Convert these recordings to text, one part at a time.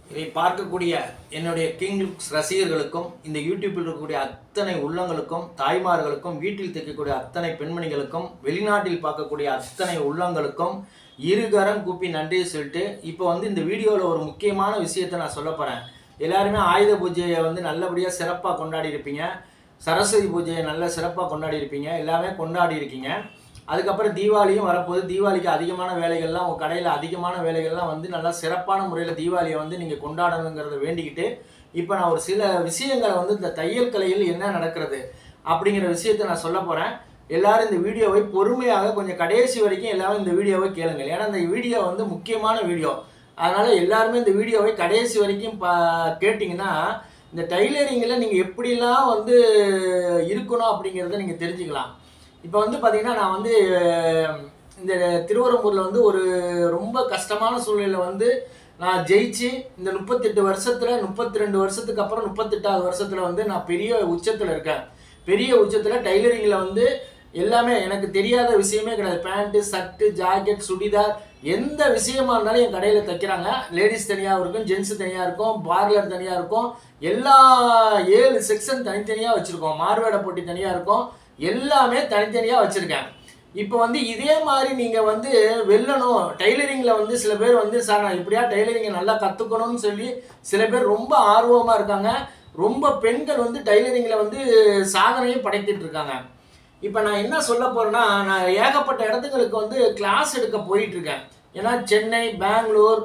இதை பார்க்கக்கூடிய என்னுடைய கிங் லுக்ஸ் ரசிகர்களுக்கும் இந்த யூடியூப்பில் இருக்கக்கூடிய அத்தனை உள்ளங்களுக்கும் தாய்மார்களுக்கும் வீட்டில் தைக்கக்கூடிய அத்தனை பெண்மணிகளுக்கும் வெளிநாட்டில் பார்க்கக்கூடிய அத்தனை உள்ளங்களுக்கும் இருகரம் கூப்பி நன்றி சொல்லிட்டு இப்போ இந்த வீடியோவில் ஒரு முக்கியமான விஷயத்தை நான் சொல்ல போகிறேன். எல்லாருமே ஆயுத பூஜையை நல்லபடியாக சிறப்பாக கொண்டாடி இருப்பீங்க. சரஸ்வதி பூஜையை நல்ல சிறப்பாக கொண்டாடி இருப்பீங்க. எல்லாமே கொண்டாடி இருக்கீங்க. அதுக்கப்புறம் தீபாவளியும் வரப்போகுது. தீபாவளிக்கு அதிகமான வேலைகள்லாம் உங்கள் கடையில் அதிகமான வேலைகள்லாம் நல்லா சிறப்பான முறையில் தீபாவளியை நீங்கள் கொண்டாடணுங்கிறத வேண்டிக்கிட்டு இப்போ நான் ஒரு சில விஷயங்களை இந்த தையல் கலையில் என்ன நடக்கிறது அப்படிங்கிற விஷயத்தை நான் சொல்ல போகிறேன். எல்லாரும் இந்த வீடியோவை பொறுமையாக கொஞ்சம் கடைசி வரைக்கும் எல்லாரும் இந்த வீடியோவை கேளுங்க. ஏன்னா இந்த வீடியோ முக்கியமான வீடியோ. அதனால் எல்லாருமே இந்த வீடியோவை கடைசி வரைக்கும் கேட்டிங்கன்னா இந்த டைலரிங்கில் நீங்கள் எப்படிலாம் இருக்கணும் அப்படிங்கிறத நீங்கள் தெரிஞ்சுக்கலாம். இப்போ பார்த்தீங்கன்னா நான் இந்த திருவரம்பூரில் ஒரு ரொம்ப கஷ்டமான சூழ்நிலையில் நான் ஜெயிச்சு இந்த 38 வருஷத்தில் 32 வருஷத்துக்கு அப்புறம் 38வது வருஷத்தில் நான் பெரிய உச்சத்தில் இருக்கேன். பெரிய உச்சத்தில் டைலரிங்கில் எல்லாமே எனக்கு தெரியாத விஷயமே கிடையாது. பேண்ட்டு, ஷர்ட்டு, ஜாக்கெட், சுடிதார் எந்த விஷயமா இருந்தாலும் என் கடையில் தைக்கிறாங்க. லேடிஸ் தனியாக இருக்கும், ஜென்ஸு தனியாக இருக்கும், பார்லர் தனியாக இருக்கும், எல்லா 7 செக்ஷன் தனித்தனியாக வச்சுருக்கோம். மார்வேட போட்டி தனியாக இருக்கும், எல்லாமே தனித்தனியாக வச்சுருக்கேன். இப்போ இதே மாதிரி நீங்கள் வெல்லணும் டைலரிங்கில் சில பேர் சார் நான் இப்படியா டைலரிங்கை நல்லா கற்றுக்கணும்னு சொல்லி சில பேர் ரொம்ப ஆர்வமாக இருக்காங்க. ரொம்ப பெண்கள் டைலரிங்கில் சாதனையும் படைத்துட்டு இருக்காங்க. இப்போ நான் என்ன சொல்ல போகிறேன்னா, நான் ஏகப்பட்ட இடத்துங்களுக்கு கிளாஸ் எடுக்க போயிட்டுருக்கேன். ஏன்னா சென்னை, பெங்களூர்,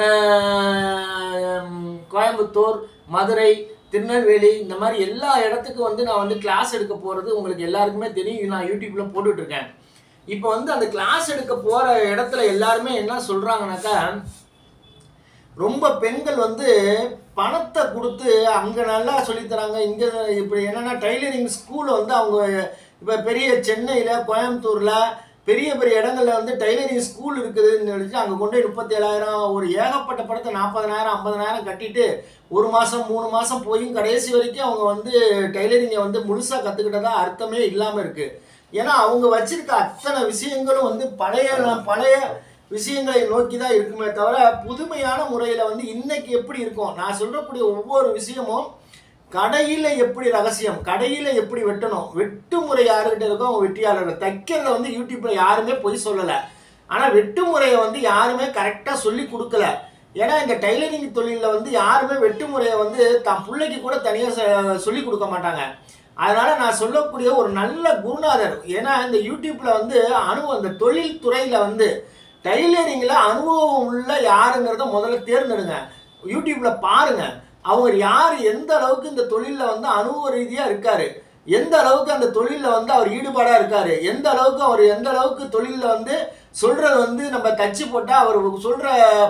கோயம்புத்தூர், மதுரை, திருநெல்வேலி இந்த மாதிரி எல்லா இடத்துக்கும் நான் கிளாஸ் எடுக்க போகிறது உங்களுக்கு எல்லாருக்குமே தெரியும். நான் யூடியூப்பில் போட்டுட்ருக்கேன். இப்போ அந்த கிளாஸ் எடுக்க போகிற இடத்துல எல்லாருமே என்ன சொல்கிறாங்கனாக்கா, ரொம்ப பெண்கள் பணத்தை கொடுத்து அங்கே நல்லா சொல்லித்தராங்க. இங்கே இப்படி என்னென்னா டைலரிங் ஸ்கூலை அவங்க இப்போ பெரிய சென்னையில், கோயம்புத்தூரில் பெரிய பெரிய இடங்களில் டைலரிங் ஸ்கூல் இருக்குதுன்னு நினச்சி அங்கே கொண்டு 37,000 ஒரு ஏகப்பட்ட படத்தை 40,000 50,000 கட்டிட்டு 1 மாதம் 3 மாதம் போயும் கடைசி வரைக்கும் அவங்க டைலரிங்கை முழுசாக கற்றுக்கிட்டதா அர்த்தமே இல்லாமல் இருக்குது. ஏன்னா அவங்க வச்சிருக்க அத்தனை விஷயங்களும் பழைய விஷயங்களை நோக்கி தான் இருக்குமே தவிர புதுமையான முறையில் இன்னைக்கு எப்படி இருக்கும். நான் சொல்லக்கூடிய ஒவ்வொரு விஷயமும் கடையில் எப்படி ரகசியம், கடையில் எப்படி வெட்டணும், வெட்டு முறை யாருக்கிட்ட இருக்கோ அவங்க வெற்றியாளர்கள். தைக்கிறத யூடியூப்பில் யாருமே பொய் சொல்லலை. ஆனால் வெட்டு முறையை யாருமே கரெக்டாக சொல்லி கொடுக்கல. ஏன்னா இந்த டைலரிங் தொழிலில் யாருமே வெட்டு முறையை தான் பிள்ளைக்கு கூட தனியாக சொல்லி கொடுக்க மாட்டாங்க. அதனால் நான் சொல்லக்கூடிய ஒரு நல்ல குருநாதர், ஏன்னா இந்த யூடியூப்பில் அனுபவம் இந்த தொழில் துறையில் டைலரிங்கில் அனுபவம் உள்ள யாருங்கிறத முதல்ல தேர்ந்தெடுங்க. யூடியூப்பில் பாருங்கள் அவர் யார், எந்த அளவுக்கு இந்த தொழிலில் அனுபவ ரீதியாக இருக்கார், எந்த அளவுக்கு அந்த தொழிலில் அவர் ஈடுபாடாக இருக்கார், எந்த அளவுக்கு தொழிலில் சொல்கிறது நம்ம தச்சு போட்டால் அவர் சொல்கிற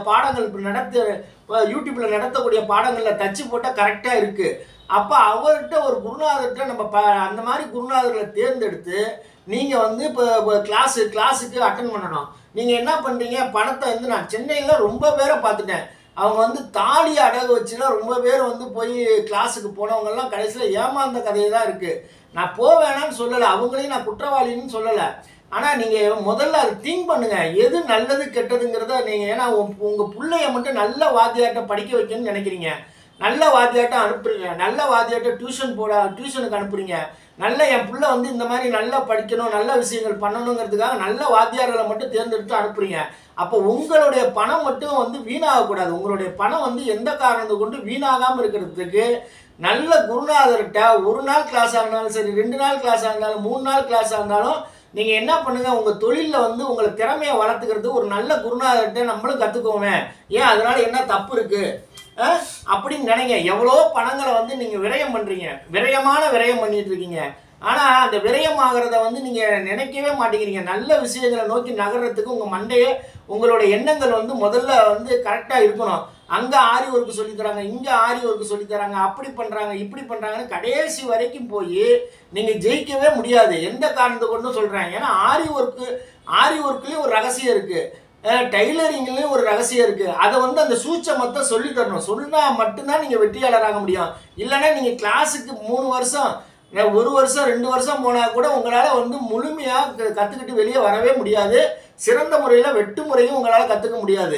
பாடங்கள் யூடியூப்பில் நடத்தக்கூடிய பாடங்களில் தச்சு போட்டால் கரெக்டாக இருக்குது. அப்போ அவர்கிட்ட ஒரு குருநாதர்கிட்ட நம்ம அந்த மாதிரி குருநாதர்களை தேர்ந்தெடுத்து நீங்கள் இப்போ கிளாஸுக்கு அட்டன் பண்ணணும். நீங்கள் என்ன பண்ணுறீங்க, பணத்தை நான் சென்னையில் ரொம்ப பேரை பார்த்துட்டேன். அவங்க தாலி அடகு வச்சுலாம் ரொம்ப பேர் போய் கிளாஸுக்கு போனவங்கெல்லாம் கடைசியில் ஏமாந்த கதையை தான் இருக்குது. நான் போவேணான்னு சொல்லலை, அவங்களையும் நான் குற்றவாளின்னு சொல்லலை. ஆனால் நீங்கள் முதல்ல அதை திங்க் பண்ணுங்கள், எது நல்லது கெட்டதுங்கிறத நீங்கள். ஏன்னா உங்கள் பிள்ளைய மட்டும் நல்ல வாத்தியார்ட்ட படிக்க வைக்கணும்னு நினைக்கிறீங்க, நல்ல வாத்தியார்ட்ட அனுப்புறீங்க, நல்ல வாத்தியார்ட்ட டியூஷனுக்கு அனுப்புறீங்க. நல்ல என் பிள்ளை இந்த மாதிரி நல்லா படிக்கணும், நல்ல விஷயங்கள் பண்ணணுங்கிறதுக்காக நல்ல வாத்தியார்களை மட்டும் தேர்ந்தெடுத்து அனுப்புறீங்க. அப்போ உங்களுடைய பணம் மட்டும் வீணாகக்கூடாது. உங்களுடைய பணம் எந்த காரணத்தை கொண்டு வீணாகாமல் இருக்கிறதுக்கு நல்ல குருநாதர்கிட்ட 1 நாள் கிளாஸாக இருந்தாலும் சரி, 2 நாள் கிளாஸாக இருந்தாலும் 3 நாள் கிளாஸாக இருந்தாலும் நீங்கள் என்ன பண்ணுங்கள், உங்கள் தொழிலில் உங்களை திறமையை வளர்த்துக்கிறது ஒரு நல்ல குருநாதர்கிட்ட நம்மளும் கற்றுக்கோமே. ஏன் அதனால் என்ன தப்பு இருக்குது அப்படின்னு நினைங்க. எவ்வளோ பணங்களை நீங்கள் விரயம் பண்ணுறீங்க, விரயம் பண்ணிட்டு இருக்கீங்க. ஆனால் அந்த விரயம் ஆகிறத நீங்கள் நினைக்கவே மாட்டேங்கிறீங்க. நல்ல விஷயங்களை நோக்கி நகர்றதுக்கு உங்கள் மண்டையே உங்களோட எண்ணங்கள் முதல்ல கரெக்டாக இருக்கணும். அங்கே ஆரி ஒர்க்கு சொல்லித்தராங்க, இங்கே ஆரி ஒர்க்கு சொல்லித்தராங்க, அப்படி பண்ணுறாங்க இப்படி பண்ணுறாங்கன்னு கடைசி வரைக்கும் போய் நீங்கள் ஜெயிக்கவே முடியாது. எந்த காரணத்தை கொண்டு சொல்கிறேன், ஏன்னா ஆரி ஒர்க்குலேயும் ஒரு ரகசியம் இருக்குது, டைலரிங்லேயும் ஒரு ரகசியம் இருக்குது. அதை அந்த சூட்சமத்தை சொல்லி தரணும். சொன்னால் மட்டும்தான் நீங்கள் வெற்றியாளராக முடியும். இல்லைன்னா நீங்கள் கிளாஸுக்கு 3 வருஷம் 1 வருஷம் 2 வருஷம் போனால் கூட உங்களால் முழுமையாக கற்றுக்கிட்டு வெளியே வரவே முடியாது. சிறந்த முறையில் வெட்டு முறையும் உங்களால் கற்றுக்க முடியாது.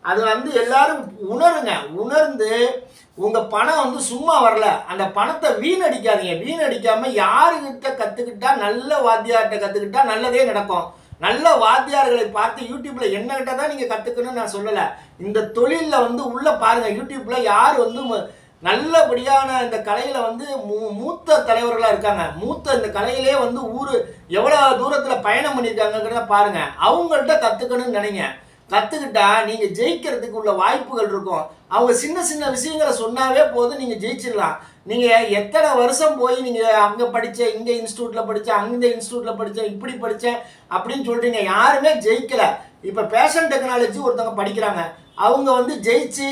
அது வந்து எல்லாரும் உணருங்க. உணர்ந்து உங்கள் பணம் வந்து சும்மா வரல, அந்த பணத்தை வீணடிக்காதீங்க. வீணடிக்காமல் யாருக்கிட்ட கற்றுக்கிட்டா, நல்ல வாத்தியார்கிட்ட கற்றுக்கிட்டா நல்லதே நடக்கும். நல்ல வாத்தியார்களை பார்த்து யூடியூப்பில் என்னகிட்ட தான் நீங்கள் கற்றுக்கணும்னு நான் சொல்லலை. இந்த தொழிலில் வந்து உள்ளே பாருங்கள், யூடியூப்பில் யார் வந்து நல்லபடியான இந்த கலையில் வந்து மூத்த தலைவர்களாக இருக்காங்க. மூத்த இந்த கலையிலே வந்து எவ்வளோ தூரத்தில் பயணம் பண்ணியிருக்காங்கிறத பாருங்கள். அவங்கள்ட்ட கற்றுக்கணும்னு நினைங்க. கற்றுக்கிட்டா நீங்கள் ஜெயிக்கிறதுக்கு உள்ள வாய்ப்புகள் இருக்கும். அவங்க சின்ன சின்ன விஷயங்களை சொன்னாவே போதும், நீங்கள் ஜெயிச்சிடலாம். நீங்கள் எத்தனை வருஷம் போய் நீங்கள் அங்கே படித்தேன், இங்கே இன்ஸ்டியூட்டில் படித்தேன், அந்த இன்ஸ்டியூட்டில் படித்தேன், இப்படி படித்தேன் அப்படின்னு சொல்கிறீங்க, யாருமே ஜெயிக்கலை. இப்போ ஃபேஷன் டெக்னாலஜி ஒருத்தவங்க படிக்கிறாங்க, அவங்க வந்து ஜெயிச்சு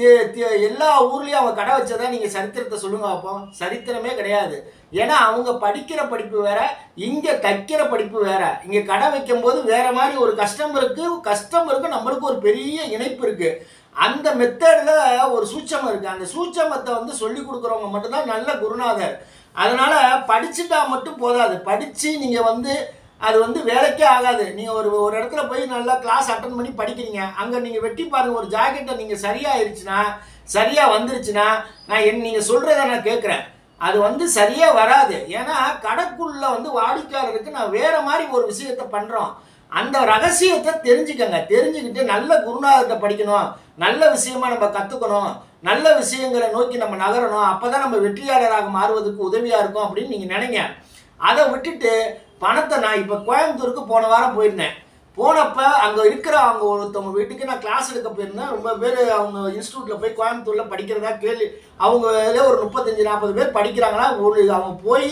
எல்லா ஊர்லேயும் அவங்க கடை வச்சதா நீங்கள் சரித்திரத்தை சொல்லுங்க அப்போ. சரித்திரமே கிடையாது. ஏன்னா அவங்க படிக்கிற படிப்பு வேற, இங்கே தைக்கிற படிப்பு வேற. இங்கே கடை வைக்கும் போது வேற மாதிரி ஒரு கஸ்டமருக்கு நம்மளுக்கு ஒரு பெரிய இணைப்பு இருக்கு. அந்த மெத்தடில் ஒரு சூட்சமம் இருக்கு. அந்த சூட்சமத்தை வந்து சொல்லி கொடுக்குறவங்க மட்டும்தான் நல்ல குருநாதர். அதனால படிச்சுட்டா மட்டும் போதாது. படித்து நீங்கள் வந்து அது வந்து வேலைக்கே ஆகாது. நீங்கள் ஒரு இடத்துல போய் நல்லா கிளாஸ் அட்டன் பண்ணி படிக்கிறீங்க, அங்கே நீங்கள் வெட்டி பாருங்கள், ஒரு ஜாக்கெட்டை நீங்கள் சரியாயிருச்சுன்னா, சரியாக வந்துருச்சுன்னா, நீங்கள் சொல்கிறத நான் கேட்குறேன், அது வந்து சரியாக வராது. ஏன்னா கடைக்குள்ளே வந்து வாடிக்கையாளருக்கு நான் வேறு மாதிரி ஒரு விஷயத்தை பண்ணுறோம். அந்த ரகசியத்தை தெரிஞ்சுக்கங்க. தெரிஞ்சுக்கிட்டு நல்ல குருநாதத்தை படிக்கணும், நல்ல விஷயமா நம்ம கற்றுக்கணும், நல்ல விஷயங்களை நோக்கி நம்ம நகரணும். அப்போ தான் நம்ம வெற்றியாளராக மாறுவதற்கு உதவியாக இருக்கும் அப்படின்னு நீங்கள் நினைங்க. அதை விட்டுட்டு பணத்தை நான் இப்போ கோயம்புத்தூருக்கு போன வாரம் போயிருந்தேன். போனப்போ அங்கே இருக்கிற அவங்க ஒருத்தவங்க வீட்டுக்கு நான் கிளாஸ் எடுக்க போயிருந்தேன். ரொம்ப பேர் அவங்க இன்ஸ்டியூட்டில் போய் கோயம்புத்தூரில் படிக்கிறதா கேள்வி. அவங்க ஒரு 35-40 பேர் படிக்கிறாங்களா. அவங்க போய்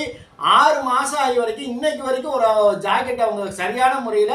6 மாதம் ஆகி வரைக்கும் இன்னைக்கு வரைக்கும் ஒரு ஜாக்கெட் அவங்க சரியான முறையில்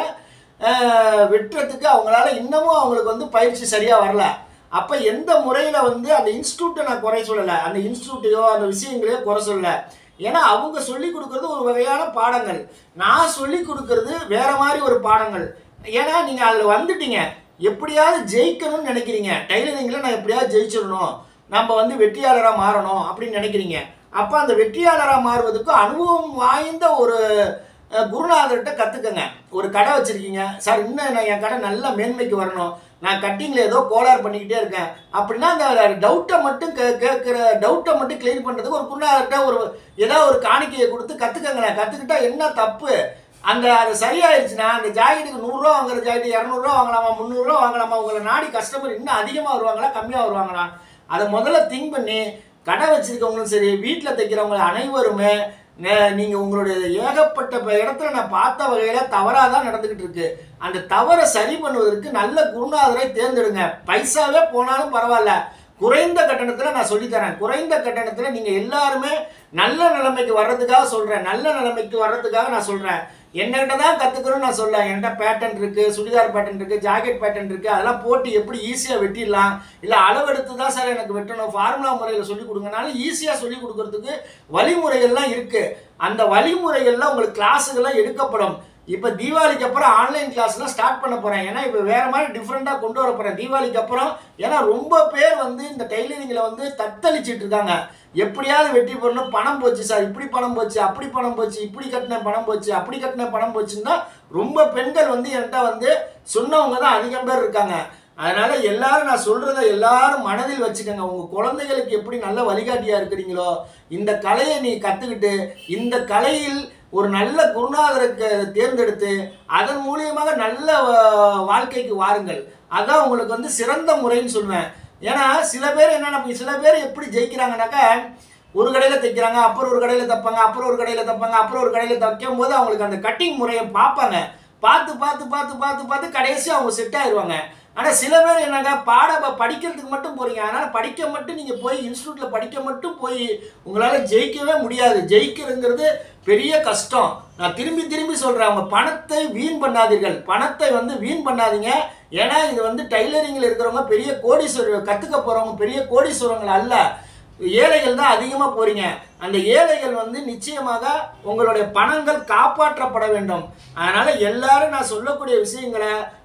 வெட்டுறதுக்கு அவங்களால இன்னமும் அவங்களுக்கு வந்து பயிற்சி சரியாக வரல. அப்போ எந்த முறையில் வந்து அந்த இன்ஸ்டியூட்டை நான் குறை சொல்லலை, அந்த இன்ஸ்டியூட்டையோ அந்த விஷயங்களையோ குறை சொல்லலை. ஏன்னா அவங்க சொல்லி கொடுக்கறது ஒரு வகையான பாடங்கள், நான் சொல்லி கொடுக்கறது வேற மாதிரி ஒரு பாடங்கள். ஏன்னா நீங்கள் அதில் வந்துட்டீங்க, எப்படியாவது ஜெயிக்கணும்னு நினைக்கிறீங்க. டைலரிங்கில் நான் எப்படியாவது ஜெயிச்சிடணும், நம்ம வந்து வெற்றியாளராக மாறணும் அப்படின்னு நினைக்கிறீங்க. அப்போ அந்த வெற்றியாளராக மாறுவதற்கு அனுபவம் வாய்ந்த ஒரு குருநாதர்கிட்ட கற்றுக்கங்க. ஒரு கடை வச்சுருக்கீங்க சார், இன்னும் நான் என் கடை நல்ல மேன்மைக்கு வரணும், நான் கட்டிங்கில் ஏதோ கோளாறு பண்ணிக்கிட்டே இருக்கேன் அப்படின்னா, அந்த டவுட்டை மட்டும் கேட்குற டவுட்டை மட்டும் கிளியர் பண்ணுறதுக்கு ஒரு குருநாதர்கிட்ட ஏதாவது ஒரு காணிக்கையை கொடுத்து கற்றுக்கங்களேன். கற்றுக்கிட்டா என்ன தப்பு? அது சரியாயிருச்சுன்னா அந்த ஜாக்கெட்டுக்கு 100 ரூபா வாங்குற ஜாக்கெட்டு 200 ரூபா வாங்கலாமா, 300 ரூபா வாங்கலாமா? உங்களை நாடி கஸ்டமர் இன்னும் அதிகமாக வருவாங்களா, கம்மியாக வருவாங்களா? அதை முதல்ல திங்க் பண்ணி கடை வச்சுருக்கவங்களும் சரி, வீட்டில் தைக்கிறவங்க அனைவருமே நீங்கள் உங்களுடைய ஏகப்பட்ட இடத்துல நான் பார்த்த வகையில் தவறாக தான் நடந்துக்கிட்டு இருக்கு. அந்த தவறை சரி பண்ணுவதற்கு நல்ல குருநாதரை தேர்ந்தெடுங்க. பைசாவே போனாலும் பரவாயில்ல, குறைந்த கட்டணத்தில் நான் சொல்லித்தரேன். குறைந்த கட்டணத்தில் நீங்கள் எல்லாருமே நல்ல நிலைமைக்கு வர்றதுக்காக சொல்கிறேன். நல்ல நிலைமைக்கு வர்றதுக்காக நான் சொல்கிறேன். என்கிட்ட தான் கற்றுக்கணும்னு நான் சொல்ல. என்கிட்ட பேட்டர்ன் இருக்குது, சுடிதார் பேட்டர்ன் இருக்குது, ஜாக்கெட் பேட்டர்ன் இருக்குது. அதெல்லாம் போட்டு எப்படி ஈஸியாக வெட்டிடலாம், இல்லை அளவெடுத்து தான் சார் எனக்கு வெட்டணும், ஃபார்முலா முறையில் சொல்லிக் கொடுங்கனாலும் ஈஸியாக சொல்லிக் கொடுக்கறதுக்கு வழிமுறைகள்லாம் இருக்குது. அந்த வழிமுறைகள்லாம் உங்களுக்கு கிளாஸுகள்லாம் எடுக்கப்படும். இப்போ தீபாவளிக்கு அப்புறம் ஆன்லைன் கிளாஸ்லாம் ஸ்டார்ட் பண்ண போகிறேன். ஏன்னா இப்போ வேறு மாதிரி டிஃப்ரெண்ட்டாக கொண்டு வர போகிறேன் தீபாவளிக்கு அப்புறம். ஏன்னா ரொம்ப பேர் வந்து இந்த டெய்லரிங்கில் வந்து தத்தளிச்சிட்டு இருக்காங்க. எப்படியாவது வெட்டி போடணும், பணம் போச்சு சார், இப்படி பணம் போச்சு, அப்படி பணம் போச்சு, இப்படி கட்டின பணம் போச்சு, அப்படி கட்டின பணம் போச்சுன்னா ரொம்ப பெண்கள் வந்து என்கிட்ட வந்து சொன்னவங்க தான் அதிகம் பேர் இருக்காங்க. அதனால எல்லாரும் நான் சொல்றதை எல்லாரும் மனதில் வச்சுக்கோங்க. உங்க குழந்தைகளுக்கு எப்படி நல்ல வழிகாட்டியா இருக்கிறீங்களோ, இந்த கலையை நீ கத்துக்கிட்டு இந்த கலையில் ஒரு நல்ல குருநாதருக்கு தேர்ந்தெடுத்து அதன் மூலியமாக நல்ல வாழ்க்கைக்கு வாருங்கள். அதான் உங்களுக்கு வந்து சிறந்த முறைன்னு சொல்லுவேன். ஏன்னா சில பேர் என்னன்னா, சில பேர் எப்படி ஜெயிக்கிறாங்கனாக்கா, ஒரு கடையில் தைக்கிறாங்க, அப்புறம் ஒரு கடையில் தைப்பாங்க, அப்புறம் ஒரு கடையில் தைப்பாங்க, அப்புறம் ஒரு கடையில் தைக்கும் போது அவங்களுக்கு அந்த கட்டிங் முறையை பார்ப்பாங்க. பார்த்து பார்த்து பார்த்து பார்த்து பார்த்து கடைசி அவங்க செட் ஆயிடுவாங்க. ஆனால் சில பேர் என்னங்க, படிக்கிறதுக்கு மட்டும் போகிறீங்க. அதனால் படிக்க மட்டும் நீங்கள் போய் இன்ஸ்டியூட்டில் படிக்க மட்டும் போய் உங்களால் ஜெயிக்கவே முடியாது. ஜெயிக்கிறதுங்கிறது பெரிய கஷ்டம். நான் திரும்பி திரும்பி சொல்கிறேன், அவங்க பணத்தை வீண் பண்ணாதீர்கள். பணத்தை வந்து வீண் பண்ணாதீங்க. ஏன்னா இது வந்து டைலரிங்கில் இருக்கிறவங்க பெரிய கோடீஸ்வரர், கற்றுக்க போகிறவங்க பெரிய கோடீஸ்வரங்கள் அல்ல, ஏழைகள் தான் அதிகமாக போகிறீங்க. அந்த ஏழைகள் வந்து நிச்சயமாக உங்களுடைய பணங்கள் காப்பாற்றப்பட வேண்டும். அதனால் எல்லாரும் நான் சொல்லக்கூடிய விஷயங்களை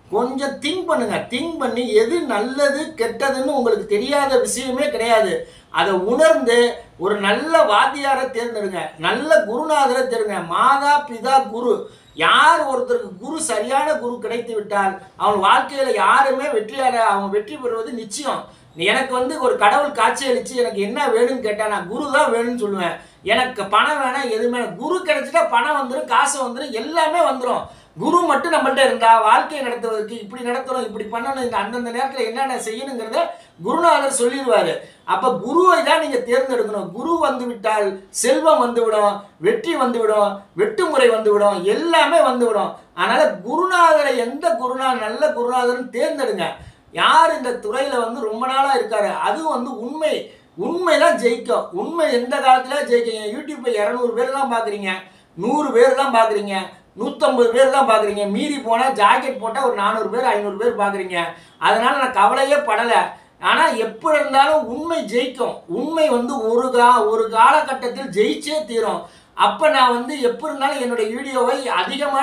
கொஞ்சம் திங்க் பண்ணுங்க. திங்க் பண்ணி எது நல்லது கெட்டதுன்னு உங்களுக்கு தெரியாத விஷயமே கிடையாது. அதை உணர்ந்து ஒரு நல்ல வாத்தியாரை தேர்ந்தெடுங்க, நல்ல குருநாதரை தேர்ங்க. மாதா பிதா குரு, யார் ஒருத்தருக்கு குரு சரியான குரு கிடைத்து விட்டால் அவன் வாழ்க்கையில யாருமே வெற்றியாளர், அவன் வெற்றி பெறுவது நிச்சயம். எனக்கு வந்து ஒரு கடவுள் காட்சி அளிச்சு எனக்கு என்ன வேணும்னு கேட்டா நான் குரு தான் வேணும்னு சொல்லுவேன். எனக்கு பணம் வேணாம், எதுவுமே. குரு கிடைச்சிட்டா பணம் வந்துடும், காசு வந்துடும், எல்லாமே வந்துடும். குரு மட்டும் நம்மள்ட்ட இருந்தா வாழ்க்கையை நடத்துவதற்கு இப்படி நடத்தணும், இப்படி பண்ணணும், இந்த அந்தந்த நேரத்தில் என்னென்ன செய்யணுங்கிறத குருநாதர் சொல்லிடுவாரு. அப்ப குருவை தான் நீங்க தேர்ந்தெடுக்கணும். குரு வந்து விட்டால் செல்வம் வந்துவிடும், வெற்றி வந்துவிடும், வெட்டுமுறை வந்துவிடும், எல்லாமே வந்துவிடும். அதனால குருநாதரை எந்த குருநாதர் நல்ல குருநாதர்னு தேர்ந்தெடுங்க. யார் இந்த துறையில வந்து ரொம்ப நாளா இருக்காரு, அதுவும் வந்து உண்மைதான் ஜெயிக்கும். உண்மை எந்த காலத்துல ஜெயிக்கும். யூடியூப்ல 200 பேர் தான் பாக்குறீங்க, 100 பேர் தான் பாக்குறீங்க, 150 பேர் தான் பாக்குறீங்க. மீறி போனா ஜாக்கெட் போட்டா ஒரு 400 பேர் 500 பேர் பாக்குறீங்க. அதனால நான் கவலையே படல. ஆனா எப்படி இருந்தாலும் உண்மை ஜெயிக்கும். உண்மை வந்து ஒரு காலகட்டத்தில் ஜெயிச்சே தீரும். அப்ப நான் வந்து எப்படி இருந்தாலும் என்னுடைய வீடியோவை அதிகமான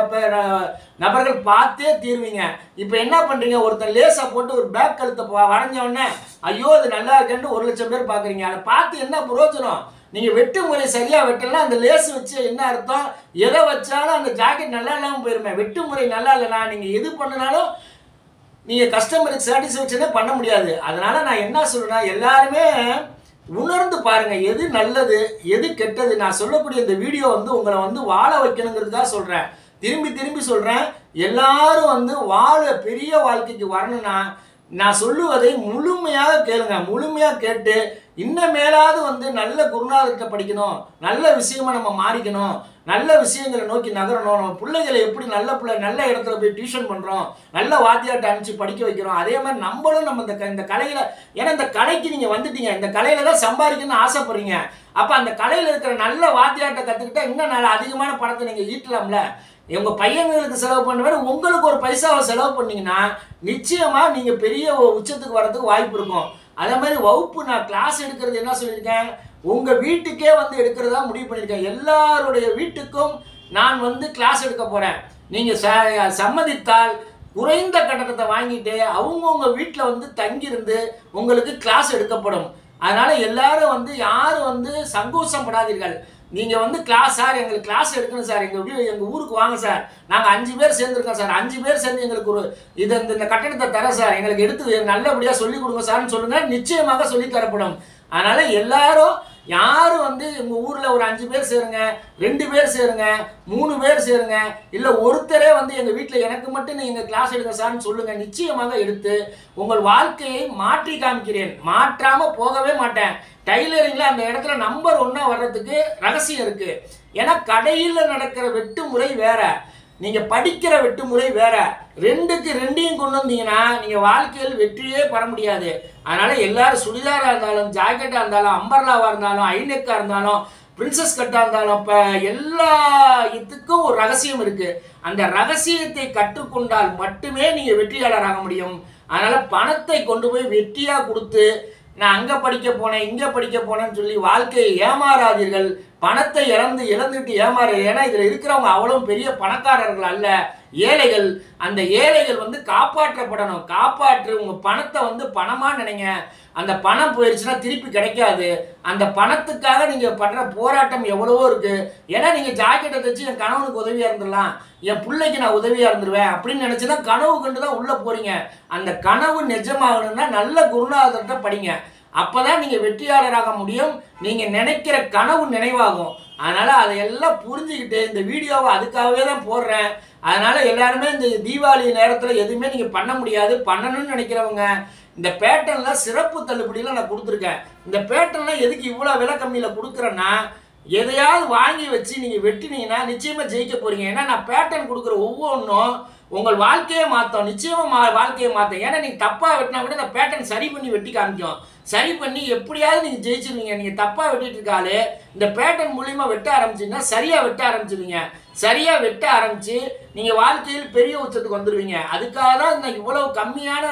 நபர்கள் பார்த்தே தீர்வீங்க. இப்போ என்ன பண்றீங்க, ஒருத்தர் லேசா போட்டு ஒரு பேக் கழுத்தை வரைஞ்ச உடனே ஐயோ அது நல்லா இருக்குன்னு 1 லட்சம் பேர் பாக்குறீங்க. அதை பார்த்து என்ன பிரயோஜனம்? நீங்க வெட்டு முறை சரியா வெட்டலாம், அந்த லேஸ் வச்சு என்ன அர்த்தம்? எதை வச்சாலும் அந்த ஜாக்கெட் நல்லா இல்லாம போயிருமே. வெட்டு முறை நல்லா இல்லைனா நீங்க எது பண்ணினாலும் நீங்க கஸ்டமருக்கு சாட்டிஸ்ஃபேக்ஷனே பண்ண முடியாது. அதனால நான் என்ன சொல்றேன்னா, எல்லாருமே உணர்ந்து பாருங்க எது நல்லது எது கெட்டது. நான் சொல்லக்கூடிய இந்த வீடியோ வந்து உங்களை வந்து வாழ வைக்கணுங்கிறதுக்காக சொல்றேன். திரும்பி சொல்றேன், எல்லாரும் வந்து பெரிய வாழ்க்கைக்கு வரணும்னா நான் சொல்லுவதை முழுமையாக கேளுங்க. முழுமையாக கேட்டு இன்னும் மேலாவது வந்து நல்ல குருநாதர்கிட்ட படிக்கணும், நல்ல விஷயமா நம்ம மாறிக்கணும், நல்ல விஷயங்களை நோக்கி நகரணும். நம்ம பிள்ளைகளை எப்படி நல்ல இடத்துல போய் டியூஷன் பண்றோம், நல்ல வாத்தியார்ட்ட அனுப்பிச்சு படிக்க வைக்கிறோம். அதே மாதிரி நம்மளும் நம்ம இந்த கலையில, ஏன்னா இந்த கலைக்கு நீங்க வந்துட்டீங்க, இந்த கலையில தான் சம்பாதிக்கணும்னு ஆசைப்படுறீங்க. அப்ப அந்த கலையில இருக்கிற நல்ல வாத்தியார்ட்ட கத்துக்கிட்டா இன்னும் நல்ல அதிகமான பணத்தை நீங்க ஈட்டலாம்ல. உங்க பையன்களுக்கு செலவு பண்ணுவேன், உங்களுக்கு ஒரு பைசாவை செலவு பண்ணீங்கன்னா நிச்சயமா நீங்க பெரிய உச்சத்துக்கு வரதுக்கு வாய்ப்பு இருக்கும். அதே மாதிரி வகுப்பு நான் கிளாஸ் எடுக்கிறது என்ன சொல்லியிருக்கேன், உங்க வீட்டுக்கே வந்து எடுக்கிறதா முடிவு பண்ணியிருக்கேன். எல்லாருடைய வீட்டுக்கும் நான் வந்து கிளாஸ் எடுக்க போறேன். நீங்க சம்மதித்தால் குறைந்த கட்டணத்தை வாங்கிட்டு அவங்கவுங்க வீட்டில் வந்து தங்கியிருந்து உங்களுக்கு கிளாஸ் எடுக்கப்படும். அதனால எல்லாரும் வந்து யாரும் வந்து சங்கோஷப்படாதீர்கள். நீங்க வந்து கிளாஸ் சார், எங்களுக்கு கிளாஸ் எடுக்கணும் சார், எங்க ஊருக்கு வாங்க சார், நாங்க 5 பேர் சேர்ந்துருக்கோம் சார், 5 பேர் சேர்ந்து எங்களுக்கு ஒரு இந்த கட்டணத்தை தர சார், எங்களுக்கு எடுத்து நல்லபடியா சொல்லி கொடுங்க சார்னு சொல்லுங்க, நிச்சயமாக சொல்லி தரப்படும். அதனால எல்லாரும் யாரும் வந்து உங்க ஊர்ல ஒரு 5 பேர் சேருங்க, 2 பேர் சேருங்க, 3 பேர் சேருங்க, இல்ல ஒருத்தரே வந்து எங்க வீட்டில் எனக்கு மட்டும் நீங்க கிளாஸ் எடுக்க சார்னு சொல்லுங்க. நிச்சயமாக எடுத்து உங்கள் வாழ்க்கையை மாற்றி காமிக்கிறேன். மாற்றாம போகவே மாட்டேன். டைலரிங்ல அந்த இடத்துல நம்பர் 1 வர்றதுக்கு ரகசியம் இருக்கு. ஏன்னா கடையில் நடக்கிற வெட்டு முறை வேற, நீங்க படிக்கிற வெட்டு முறை வேற. ரெண்டையும் கொண்டு வந்தீங்கன்னா நீங்க வாழ்க்கையில் வெற்றியே பெற முடியாது. அதனால எல்லாரும் சுடிதாரா இருந்தாலும், ஜாக்கெட்டா இருந்தாலும், அம்பர்லாவா இருந்தாலும், ஐநெக்கா இருந்தாலும், பிரின்சஸ் கட்டா இருந்தாலும், இப்ப எல்லா இதுக்கும் ஒரு ரகசியம் இருக்கு. அந்த ரகசியத்தை கற்றுக்கொண்டால் மட்டுமே நீங்க வெற்றியாளராக முடியும். அதனால பணத்தை கொண்டு போய் வெற்றியா கொடுத்து நான் அங்க படிக்க போனேன், இங்க படிக்க போனேன்னு சொல்லி வாழ்க்கையை ஏமாறாதீர்கள். பணத்தை இழந்துட்டு ஏமாறு. ஏன்னா இதுல இருக்கிறவங்க அவ்வளவு பெரிய பணக்காரர்கள் அல்ல, ஏழைகள். அந்த ஏழைகள் வந்து காப்பாற்றப்படணும். உங்க பணத்தை வந்து பணமா நினைங்க. அந்த பணம் போயிடுச்சுன்னா திருப்பி கிடைக்காது. அந்த பணத்துக்காக நீங்க பண்ற போராட்டம் எவ்வளவோ இருக்கு. ஏன்னா நீங்க ஜாக்கெட்டை தச்சு என் கணவனுக்கு உதவியா இருந்துடலாம், என் பிள்ளைக்கு நான் உதவியா இருந்துருவேன் அப்படின்னு நினைச்சுன்னா கனவு கண்டு தான் உள்ள போறீங்க. அந்த கனவு நிஜமாகணும்னா நல்ல குருநாதர்கிட்ட படிங்க. அப்பதான் நீங்க வெற்றியாளராக முடியும். நீங்க நினைக்கிற கனவு நினைவாகும். அதனால அதையெல்லாம் புரிஞ்சுக்கிட்டு இந்த வீடியோவை அதுக்காகவே தான் போடுறேன். அதனால எல்லாருமே இந்த தீபாவளி நேரத்தில் எதுவுமே நீங்க பண்ண முடியாது. பண்ணணும்னு நினைக்கிறவங்க இந்த பேட்டர்ன்ல சிறப்பு தள்ளுபடியெல்லாம் நான் கொடுத்துருக்கேன். இந்த பேட்டர்ன்லாம் எதுக்கு இவ்வளோ விலை கம்மியில் கொடுக்குறேன்னா, எதையாவது வாங்கி வச்சு நீங்க வெட்டினீங்கன்னா நிச்சயமா ஜெயிக்க போறீங்க. ஏன்னா நான் பேட்டர்ன் கொடுக்குற ஒவ்வொன்றும் உங்கள் வாழ்க்கையை மாற்றும், நிச்சயமா வாழ்க்கையை மாற்றும். ஏன்னா நீங்க தப்பா வெட்டினா கூட இந்த பேட்டர்ன் சரி பண்ணி வெட்டி காமிக்கும். சரி பண்ணி எப்படியாவது நீங்க ஜெயிச்சிருவீங்க. நீங்க தப்பா வெட்டிட்டு இருக்காலே இந்த பேட்டர்ன் மூலியமா வெட்ட ஆரம்பிச்சீங்கன்னா சரியா வெட்ட ஆரம்பிச்சிருவீங்க. சரியா வெட்ட ஆரம்பிச்சு நீங்க வாழ்க்கையில் பெரிய உச்சத்துக்கு வந்துடுவீங்க. அதுக்காக தான் இந்த இவ்வளவு கம்மியான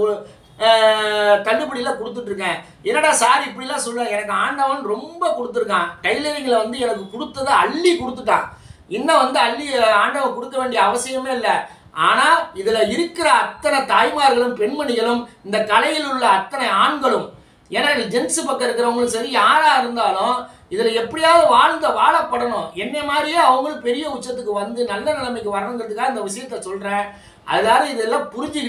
தள்ளுபடியில் கொடுத்துட்டு இருக்கேன். என்னடா சார் இப்படிலாம் சொல்ல, எனக்கு ஆண்டவன் ரொம்ப கொடுத்துருக்கான். டைலரிங்ல வந்து எனக்கு கொடுத்ததை அள்ளி கொடுத்துட்டான். இன்னும் வந்து அள்ளி ஆண்டவன் கொடுக்க வேண்டிய அவசியமே இல்லை. ஆனால் இதில் இருக்கிற அத்தனை தாய்மார்களும் பெண்மணிகளும் இந்த கலையில் உள்ள அத்தனை ஆண்களும், ஏன்னா ஜென்ஸ் பக்கம் இருக்கிறவங்களும் சரி யாராக இருந்தாலும் இதில் எப்படியாவது வாழப்படணும். என்னை மாதிரியே அவங்களும் பெரிய உச்சத்துக்கு வந்து நல்ல நிலைமைக்கு வரணுங்கிறதுக்காக இந்த விஷயத்த சொல்கிறேன். அதனால இதெல்லாம்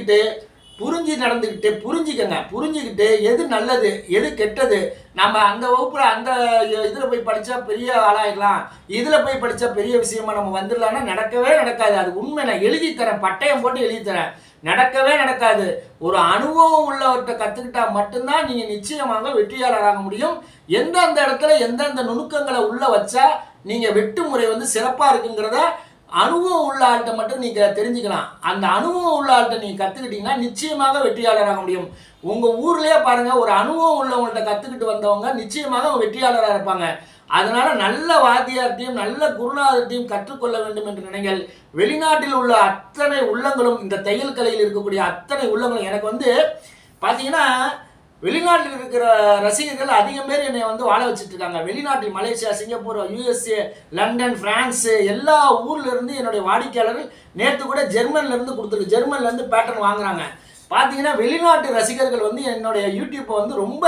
புரிஞ்சுக்கிட்டு எது நல்லது எது கெட்டது, நம்ம அந்த வகுப்புல அந்த இதில் போய் படித்தா பெரிய ஆளாயிடலாம், இதில் போய் படித்தா பெரிய விஷயமா நம்ம வந்துடலாம்னா நடக்கவே நடக்காது. அது உண்மை. நான் எழுதி தரேன், பட்டயம் போட்டு எழுதி தரேன். நடக்கவே நடக்காது. ஒரு அனுபவம் உள்ளவர்கிட்ட கற்றுக்கிட்டா மட்டும்தான் நீங்கள் நிச்சயமாக வெற்றியாளராக முடியும். எந்தெந்த இடத்துல எந்தெந்த நுணுக்கங்களை உள்ள வச்சா நீங்கள் வெட்டு முறை வந்து சிறப்பாக இருக்குங்கிறத அனுபவம் உள்ள ஆள்கிட்ட மட்டும் நீங்கள் தெரிஞ்சுக்கலாம். அந்த அனுபவம் உள்ள ஆள்கிட்ட நீங்கள் கற்றுக்கிட்டீங்கன்னா நிச்சயமாக வெற்றியாளராக முடியும். உங்கள் ஊர்லேயே பாருங்கள், ஒரு அனுபவம் உள்ளவங்கள்ட்ட கற்றுக்கிட்டு வந்தவங்க நிச்சயமாக வெற்றியாளராக இருப்பாங்க. அதனால நல்ல வாத்தியார்ட்டையும் நல்ல குருநாதர்ட்டையும் கற்றுக்கொள்ள வேண்டும் என்று நினைங்கள். வெளிநாட்டில் உள்ள அத்தனை உள்ளங்களும், இந்த தையல் கலையில் இருக்கக்கூடிய அத்தனை உள்ளங்களும், எனக்கு வந்து பார்த்தீங்கன்னா வெளிநாட்டில் இருக்கிற ரசிகர்கள் அதிகம் பேர் என்னை வந்து வாழ வச்சுட்டு இருக்காங்க. வெளிநாட்டில் Malaysia, Singapore, USA, London, France எல்லா ஊர்ல இருந்து என்னுடைய வாடிக்கையாளர்கள் நேற்று கூட ஜெர்மன்லேருந்து கொடுத்துருக்கு. ஜெர்மன்லேருந்து பேட்டர்ன் வாங்குறாங்க. பார்த்தீங்கன்னா வெளிநாட்டு ரசிகர்கள் வந்து என்னுடைய யூடியூப்பை வந்து ரொம்ப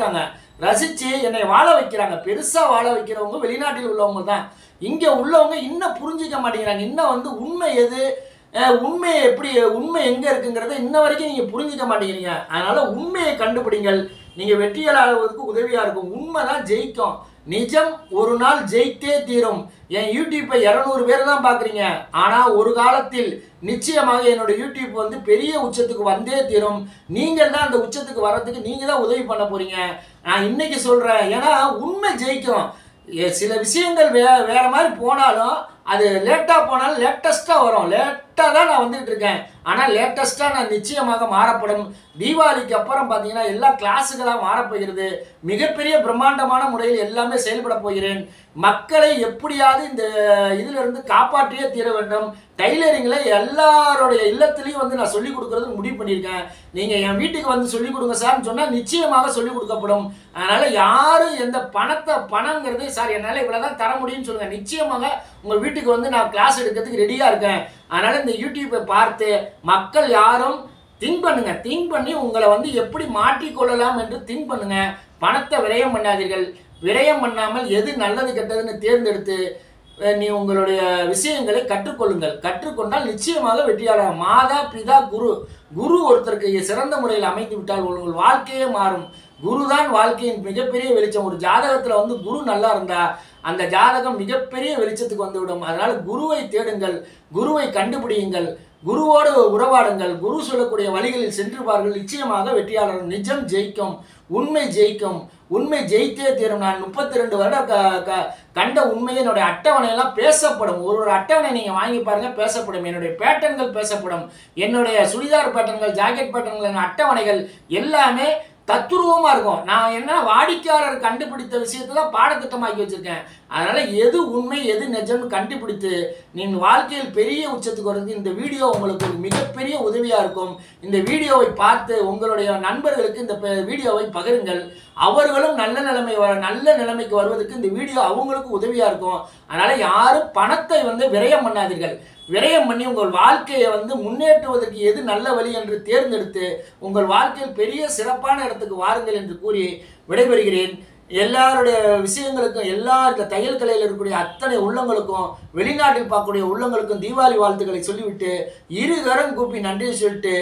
ரசித்து என்னை வாழ வைக்கிறாங்க. பெருசாக வாழ வைக்கிறவங்க வெளிநாட்டில் உள்ளவங்க தான். இங்கே உள்ளவங்க இன்னும் புரிஞ்சிக்க மாட்டேங்கிறாங்க. இன்னும் வந்து உண்மை எது, உண்மை எப்படி, உண்மை எங்கே இருக்குங்கிறத இன்ன வரைக்கும் நீங்கள் புரிஞ்சிக்க மாட்டேங்கிறீங்க. அதனால் உண்மையை கண்டுபிடிங்கள். நீங்கள் வெற்றியாளர்களுக்கு உதவியாக இருக்கும். உண்மை தான் ஜெயிக்கும். நிஜம் ஒரு நாள் ஜெயித்தே தீரும். என் யூடியூப்பை 200 பேர் தான் பார்க்குறீங்க. ஆனால் ஒரு காலத்தில் நிச்சயமாக என்னோடய யூடியூப் வந்து பெரிய உச்சத்துக்கு வந்தே தீரும். நீங்கள் தான் அந்த உச்சத்துக்கு வர்றதுக்கு நீங்கள் தான் உதவி பண்ண போகிறீங்க. நான் இன்னைக்கு சொல்கிறேன். ஏன்னா உண்மை ஜெயிக்கும். சில விஷயங்கள் வேற மாதிரி போனாலும் அது லேட்டாக போனாலும் லேட்டஸ்ட்டாக வரும். லேட்டாக தான் நான் வந்துகிட்டு இருக்கேன். ஆனால் லேட்டஸ்ட்டாக நான் நிச்சயமாக மாறப்படும். தீபாவளிக்கு அப்புறம் பார்த்தீங்கன்னா எல்லா கிளாஸுகளாக மாறப்போகிறது. மிகப்பெரிய பிரம்மாண்டமான முறையில் எல்லாமே செயல்பட போகிறேன். மக்களை எப்படியாவது இந்த இதிலிருந்து காப்பாற்றியே தீர வேண்டும். டைலரிங்கில் எல்லாருடைய இல்லத்துலேயும் வந்து நான் சொல்லிக் கொடுக்குறது முடிவு பண்ணியிருக்கேன். நீங்கள் என் வீட்டுக்கு வந்து சொல்லிக் கொடுங்க சார்னு சொன்னால் நிச்சயமாக சொல்லிக் கொடுக்கப்படும். அதனால் யாரும் எந்த பணங்கிறது சார் என்னால் இவ்வளோ தான் தர முடியும்னு சொல்லுங்கள். நிச்சயமாக உங்கள் வீட்டுக்கு வந்து நான் கிளாஸ் எடுக்கிறதுக்கு ரெடியாக இருக்கேன். அதனால் இந்த யூடியூப்பை பார்த்து மக்கள் யாரும் திங்க் பண்ணி உங்களை வந்து எப்படி மாற்றிக்கொள்ளலாம் என்று திங்க் பண்ணுங்க. பணத்தை விரயம் பண்ணாதீர்கள். விரயம் பண்ணாமல் எது நல்லது கெட்டதுன்னு தேர்ந்தெடுத்து நீ உங்களுடைய விஷயங்களை கற்றுக்கொண்டால் நிச்சயமாக வெற்றியாளர். மாதா பிதா குரு ஒருத்தருக்கு சிறந்த முறையில் அமைத்து விட்டால் உங்கள் வாழ்க்கையே மாறும். குரு தான் வாழ்க்கையின் மிகப்பெரிய வெளிச்சம். ஒரு ஜாதகத்தில் வந்து குரு நல்லா இருந்தா அந்த ஜாதகம் மிகப்பெரிய வெளிச்சத்துக்கு வந்துவிடும். அதனால குருவை தேடுங்கள், குருவை கண்டுபிடியுங்கள், குருவோடு உறவாடுங்கள். குரு சொல்லக்கூடிய வழிகளில் சென்று பாருங்கள். நிச்சயமாக வெற்றியாளர். நிஜம் ஜெயிக்கும், உண்மை ஜெயிக்கும், உண்மை ஜெயித்தே தீரும். நான் 32 வருடம் கண்ட உண்மையை என்னுடைய அட்டவணையெல்லாம் பேசப்படும். ஒரு அட்டவணை நீங்கள் வாங்கி பாருங்கள், பேசப்படும். என்னுடைய பேட்டர்ன்கள் பேசப்படும். என்னுடைய சுடிதார் பேட்டர்ன்கள், ஜாக்கெட் பேட்டர்ன்கள், அட்டவணைகள் எல்லாமே தத்துருவமாக இருக்கும். நான் என்ன வாடிக்கையாளர் கண்டுபிடித்த விஷயத்தை தான் பாடத்திட்டமாக்கி வச்சுருக்கேன். அதனால் எது உண்மை எது நிஜம்னு கண்டுபிடித்து நீங்கள் வாழ்க்கையில் பெரிய உச்சத்துக்கு வருது. இந்த வீடியோ உங்களுக்கு ஒரு மிகப்பெரிய உதவியாக இருக்கும். இந்த வீடியோவை பார்த்து உங்களுடைய நண்பர்களுக்கு இந்த வீடியோவை பகிருங்கள். அவர்களும் நல்ல நிலைமைக்கு வருவதற்கு இந்த வீடியோ அவங்களுக்கு உதவியாக இருக்கும். அதனால் யாரும் பணத்தை வந்து விரயம் பண்ணாதீர்கள். விரயம் பண்ணி உங்கள் வாழ்க்கையை வந்து முன்னேற்றுவதற்கு எது நல்ல வழி என்று தேர்ந்தெடுத்து உங்கள் வாழ்க்கையில் பெரிய சிறப்பான இடத்துக்கு வாருங்கள் என்று கூறி விடைபெறுகிறேன். எல்லாருடைய விஷயங்களுக்கும், எல்லா இந்த தையல் கலையில் இருக்கக்கூடிய அத்தனை உள்ளங்களுக்கும், வெளிநாட்டில் பார்க்கக்கூடிய உள்ளங்களுக்கும் தீபாவளி வாழ்த்துக்களை சொல்லிவிட்டு இருகரம் கூப்பி நன்றி சொல்லிட்டு,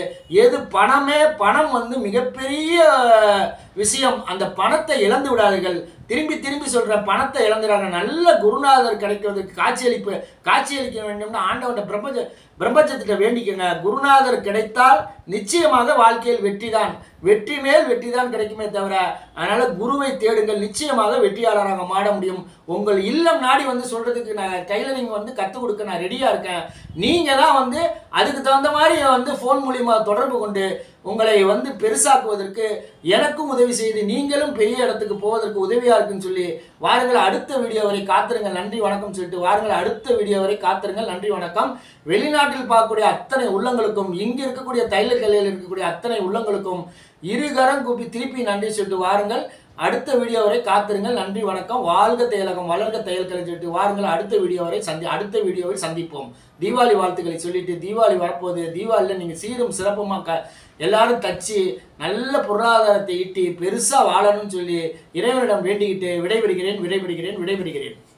பணம் வந்து மிகப்பெரிய விஷயம். அந்த பணத்தை இழந்து விடாதீர்கள். திரும்பி சொல்கிறேன், பணத்தை இழந்துடாங்க. நல்ல குருநாதர் கிடைக்கிறதுக்கு காட்சியளிக்க வேண்டும்னு ஆண்டவன் பிரபஞ்சத்திட்ட வேண்டிக்கங்க. குருநாதர் கிடைத்தால் நிச்சயமாக வாழ்க்கையில் வெற்றி மேல் வெற்றி தான் கிடைக்குமே தவிர, அதனால குருவை தேடுங்கள். நிச்சயமாக வெற்றியாளராக மாற முடியும். உங்கள் இல்லம் நாடி வந்து சொல்றதுக்கு நான் டைலரிங் வந்து கற்றுக் கொடுக்க நான் ரெடியா இருக்கேன். நீங்க தான் வந்து அதுக்கு தகுந்த மாதிரி வந்து ஃபோன் மூலியமா தொடர்பு கொண்டு உங்களை வந்து பெருசாக்குவதற்கு எனக்கும் உதவி செய்து நீங்களும் பெரிய இடத்துக்கு போவதற்கு உதவியா இருக்குன்னு சொல்லி வாருங்கள். அடுத்த வீடியோ வரை காத்திருங்கள். நன்றி வணக்கம் சொல்லிட்டு வாருங்கள். அடுத்த வீடியோ வரை காத்திருங்கள். நன்றி வணக்கம். வெளிநாட்டில் பார்க்கக்கூடிய அத்தனை உள்ளங்களுக்கும், இங்கு இருக்கக்கூடிய தையல் கலையில் இருக்கக்கூடிய அத்தனை உள்ளங்களுக்கும் இருகரம் கூப்பி திருப்பி நன்றி சொல்லிட்டு வாருங்கள். அடுத்த வீடியோ வரை காத்திருங்கள். நன்றி, வணக்கம். வாழ்க தையலகம், வளர்க தையல் கலை சொல்லிட்டு வாருங்கள். அடுத்த வீடியோவில் சந்திப்போம். தீபாவளி வாழ்த்துக்களை சொல்லிட்டு, தீபாவளி வரப்போகுது. தீபாவளியில் நீங்கள் சீரும் சிறப்புமாக எல்லாரும் தச்சு நல்ல பொருளாதாரத்தை ஈட்டி பெருசாக வாழணும்னு சொல்லி இறைவனிடம் வேண்டிக்கிட்டு விடைபெறுகிறேன்.